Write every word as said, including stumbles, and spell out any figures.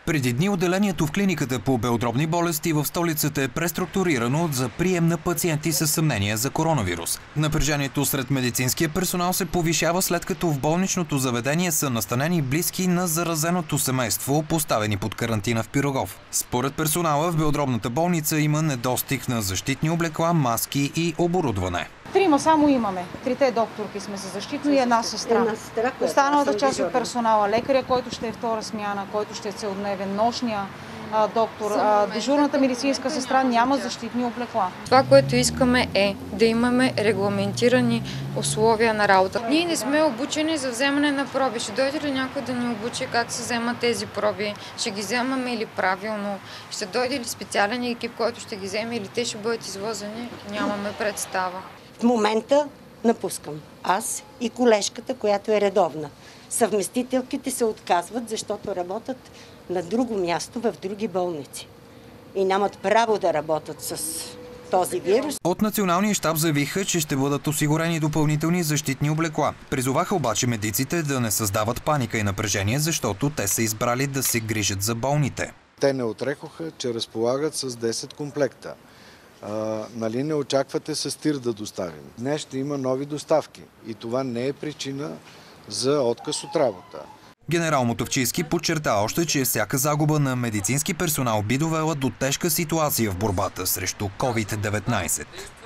Преди дни отделението в клиниката по белодробни болести в столицата е преструктурирано за прием на пациенти със съмнение за коронавирус. Напрежението сред медицинския персонал се повишава, след като в болничното заведение са настанени близки на заразеното семейство, поставени под карантина в Пирогов. Според персонала в белодробната болница има недостиг на защитни облекла, маски и оборудване. Трима само имаме. Трите докторки сме за защитно и една сестра. Останалата част от персонала, лекаря, който ще е втора смяна, който ще е целодневен, нощния а, доктор, а, дежурната медицинска сестра няма защитни облекла. Това, което искаме, е да имаме регламентирани условия на работа. Ние не сме обучени за вземане на проби. Ще дойде ли някой да ни обучи как се вземат тези проби? Ще ги вземаме ли правилно? Ще дойде ли специален екип, който ще ги вземе, или те ще бъдат извозени? Нямаме представа. В момента напускам аз и колежката, която е редовна. Съвместителките се отказват, защото работят на друго място, в други болници. И нямат право да работят с този вирус. От Националния щаб заявиха, че ще бъдат осигурени допълнителни защитни облекла. Призоваха обаче медиците да не създават паника и напрежение, защото те са избрали да се грижат за болните. Те не отрекоха, че разполагат с десет комплекта. А, нали не очаквате с тир да доставим. Днес ще има нови доставки и това не е причина за отказ от работа. Генерал Мотовчийски подчерта още, че всяка загуба на медицински персонал би довела до тежка ситуация в борбата срещу ковид деветнайсет.